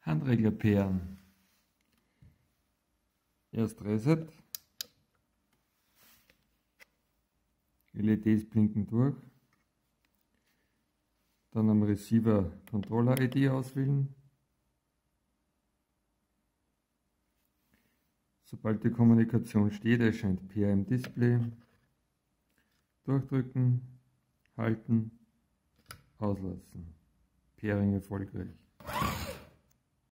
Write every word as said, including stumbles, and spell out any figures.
Handregler pairen. Erst Reset. L E Ds blinken durch. Dann am Receiver Controller I D auswählen. Sobald die Kommunikation steht, erscheint Pair im Display. Durchdrücken, halten, auslassen. Pairing erfolgreich.